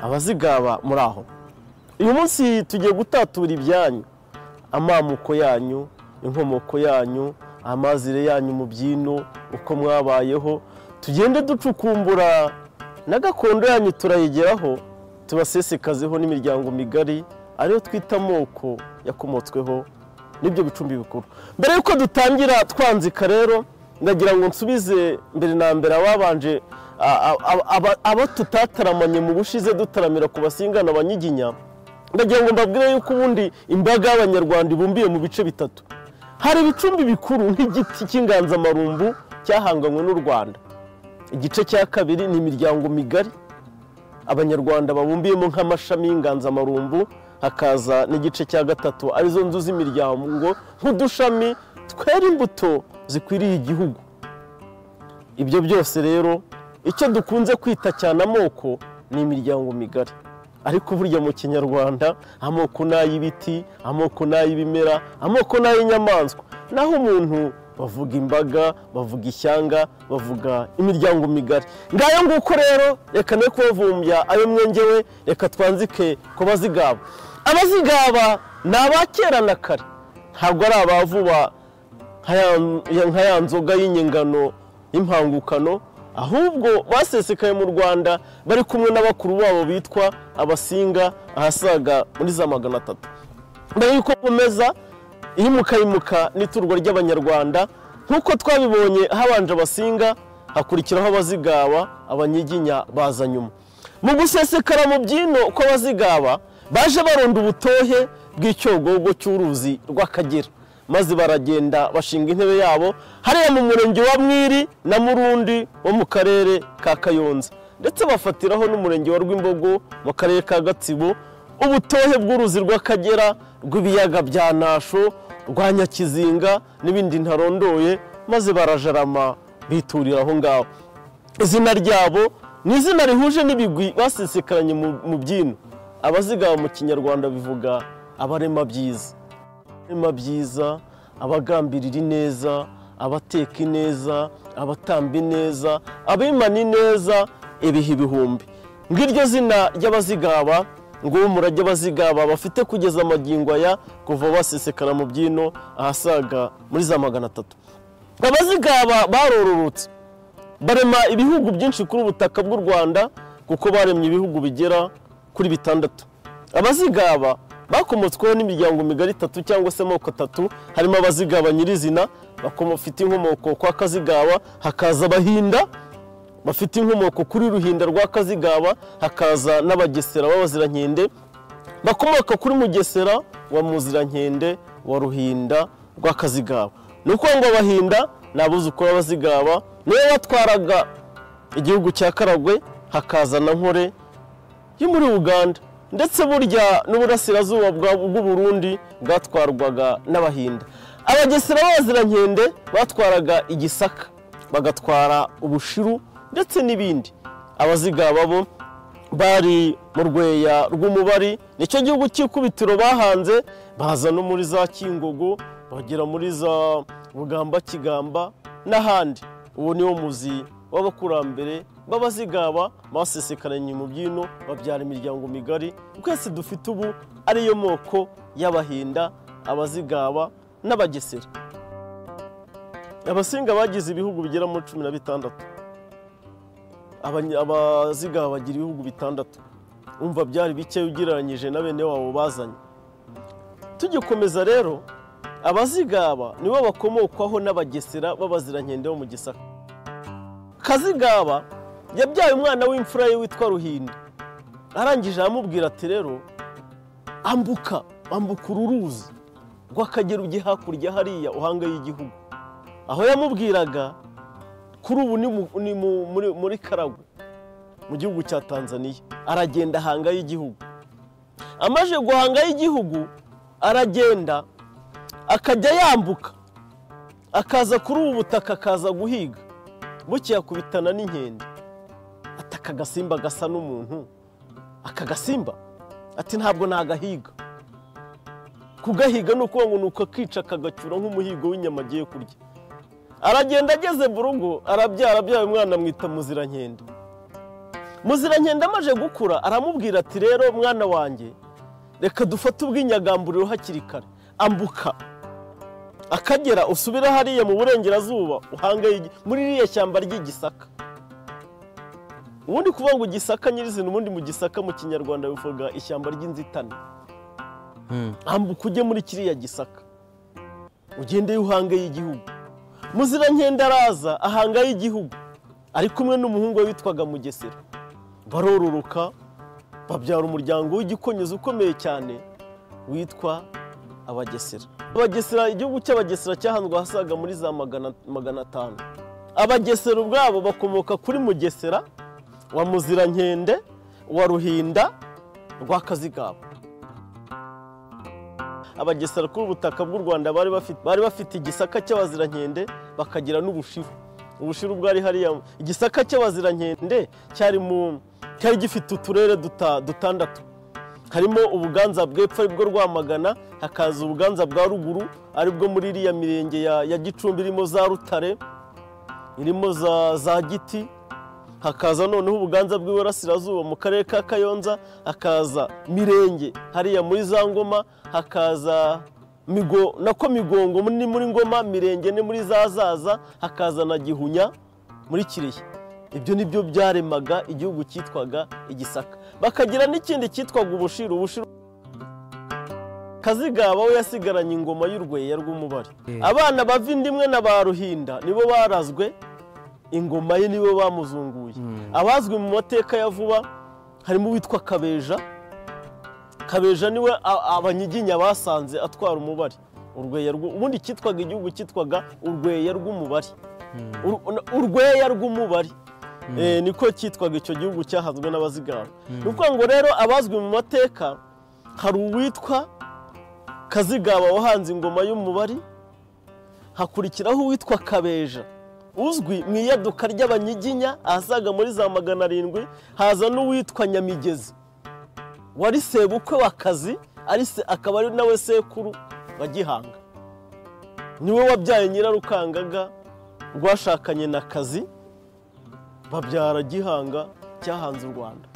abazigaba muri aho. Uyu munsi tugiye gutatura ibyanyu, amamuko yanyu, inkomoko yanyu, amazire yanyu mu byino, uko mwabayeho. Tugende ducukumbura na gakondo yanyu turayigeraho, tubasesekazeho n'imiryango migari ariyo twita amoko yakomotsweho n'ibyo bicumbi bikuru. Mbere yuko dutangira twanzika rero, ndagira ngo nsubize mbere na mbere ababanje abo tutataramanye mu bushize dutaramira ku Basingana Abanyiginya. Ndagira ngo mbabwire yuko ubundi imbaga y'Abanyarwanda ibumbiye mu bice bitatu. Hari ibicumbi bikuru nk'igiti cy'inganzamarumbu cyahanganywe n'u Rwanda. Igice cya kabiri ni imiryango migari Abanyarwanda babumbiyemo nk'amashami y'inganzamarumbu, hakaza n'igice cya gatatu arizo nzu z'imiryango nk'udushami twera imbuto zikwiriye igihugu. Ibyo byose rero icyo dukunze kwita cyane amoko ni imiryango migari. Ariko burya mu Kinyarwanda amoko n'ay'ibiti, amoko n'ay'ibimera, amoko n'ay'inyamaswa. Naho umuntu bavuga imbaga, bavuga ishyanga, bavuga imiryango migari. Ngayo nguko rero reka ne kubavumbya ayo mwengewe, reka twanzike ku bazigaba. Abazigaba ni abakera na kare, ntabwo ari abavuba nka ya nzoga y'inyengano y'impangukano, ahubwo basesekaye mu Rwanda bari kumwe n'abakuru babo bitwa Abasinga ahasaga muri za 300. Mbere yuko komeza imuka n'iturwa ry'Abanyarwanda nkuko twabibonye, habanje Abasinga hakurikiraho Abazigaba, Abanyiginya baza nyuma. Mu gusesekara mu byino ko Abazigaba baje baronda ubutohe bw'icyogogo cy'uruzi rw'Akagera, maze baragenda bashinga intebe yabo hariya mu murenge wa Mwiri na Murundi wo mu karere ka Kayonza, ndetse bafatiraho n'umurenge wa Rwimbogo mu karere ka Gatsibo ubutohe bw'uruzi rw'Akagera, rw'ibiyaga bya Nasho, rwa Nyakizinga n'ibindi ntarondoye, maze barajarama biturira aho ngaho. Izina ryabo ni izina rihuje n'ibigwi basesekaranye mu byino. Abazigaba mu Kinyarwanda bivuga abarema byiza, abarema byiza, abagambirira ineza, abateka ineza, abatamba ineza, abimana ineza, ibihe ibihumbi. Ngiryo zina ry'Abazigaba, ngo umurage Abazigaba bafite kugeza amagingo aya kuva basesekara mu byino ahasaga muri za 300. Abazigaba barororotse barema ibihugu byinshi kuri ubutaka bw'u Rwanda, kuko baremye ibihugu bigera kuri 6. Abazigaba bakomotsweho n'imiryango migari 3 cyangwa se amoko 3. Harimo Abazigaba nyirizina bakomofite inkomoko kwa Kazigaba, hakaza Abahinda bafite inkomoko kuri Ruhinda rwa Kazigaba, hakaza n'Abagesera b'Abazirankende bakomoka kuri Mugesera wa Muzirankende wa Ruhinda rwa Kazigaba. Nuko ngo Abahinda nabuzukuru b'Abazigaba nibo batwaraga igihugu cya Karagwe, hakaza na Nkore yo muri Uganda, ndetse burya n'uburasirazuba bw'u Burundi bwatwarwaga n'Abahinda. Abagesera b'Abazirankende batwaraga Igisaka, bagatwara Ubushiru ndetse n'ibindi. Abazigaba bo bari mu Rweya rw'Umubari, nicyo gihugu cy'ikubitiro bahanze, baza no muri za Kingogo, bagera muri za Bugamba Kigamba n'ahandi. Uwo niwo muzi w'abakurambere b'Abazigaba basesekaranye mu byino, babyara imiryango migari. Twese dufite ubu ariyo moko y'Abahinda, Abazigaba n'Abagesera. Abasinga bagize ibihugu bigera muri 16. Abazigaba bagira ibihugu 6. Umva byari bike ugereranyije na bene wabo bazanye. Tugikomeza rero, Abazigaba nibo bakomokwaho n'Abagesera b'Abazirankende bo mu Gisaka. Kazigaba yabyaye umwana w'imfura ye witwa Ruhinda. Arangije amubwira ati rero ambuka uruzi rw'Akagera ujye hakurya hariya uhanga y'igihugu. Aho yamubwiraga kuri ubu ni muri Karagwe mu gihugu cya Tanzania. Aragenda hanga y'igihugu. Amaje guhanga y'igihugu aragenda akajya yambuka akaza kuri ubu butaka, akaza guhiga. Buke yakubitana n'inkende, ataka gasimba gasa n'umuntu. Aka gasimba ati ntabwo nagahiga. Kugahiga nuko ngo nuko akica kagacyura nk'umuhigo w'inyama agiye kurya. Aragenda ageze mu rugo arabyara umwana mwita Muzirankende. Muzirankende amaze gukura aramubwira ati rero mwana wanjye reka dufate ubw'inyagamburiro hakiri kare, ambuka Akagera usubira hariya mu burengerazuba uhangaye muri iriya shyamba ry'Igisaka. Ubundi kuvuga ngo Gisaka nyirizina, ubundi mu Gisaka mu Kinyarwanda bivuga ishyamba ry'inzitane. Ambuka ujye muri kiriya Gisaka ugende uhangaye igihugu. Muzirankende araza ahangaye igihugu ari kumwe n'umuhungu we witwaga Mugesera. Barororoka babyara umuryango w'Igikonyezi ukomeye cyane witwa Abagesera. Abagesera, igihugu cy'Abagesera cyahanzwe hasaga muri za 500. Abagesera ubwabo bakomoka kuri Mugesera wa Muzirankende wa Ruhinda rwa Kazigaba. Abagesera ku butaka bw'u Rwanda bari bafite Igisaka cy'Abazirankende bakagira n'Ubushiru. Ubushiru bwari hariya. Igisaka cy'Abazirankende cyari gifite uturere dutandatu. Harimo Ubuganza bw'Epfo aribwo Rwamagana, hakaza Ubuganza bwa Ruguru aribwo muri iriya mirenge ya Gicumbi irimo za Rutare, irimo za Giti, hakaza noneho Ubuganza bw'Iburasirazuba mu karere ka Kayonza, hakaza Mirenge hariya muri za Ngoma, hakaza Migongo ni muri Ngoma, Mirenge ni muri za Zaza, hakaza na Gihunya muri Kirehe. Ibyo nibyo byaremaga igihugu cyitwaga Igisaka. Bakagira n'ikindi cyitwaga Ubushiru. Kazigaba we yasigaranye ingoma y'Urweya rw'Umubari. Abana bava indimwe na ba Ruhinda nibo barazwe ingoma ye, nibo bamuzunguye. Abazwi mu mateka ya vuba harimo uwitwa Kabeja. Kabeja niwe Abanyiginya basanze atwara Umubari. Ubundi cyitwaga igihugu cyitwaga Urweya rw'Umubari. Urweya rw'Umubari. Niko cyitwaga icyo gihugu cyahanzwe n'Abazigaba. Nuko ngo rero abazwi mu mateka hari uwitwa Kazigaba wahanze ingoma y'Umubari, hakurikiraho uwitwa Kabeja uzwi mu iyaduka ry'Abanyiginya ahasaga muri za 700. Haza n'uwitwa Nyamigezi wari sebukwe wa Kazi, akaba ari nawe sekuru wa Gihanga. Niwe wabyaye Nyirarukangaga rwashakanye na Kazi, babyara Gihanga cyahanze u Rwanda.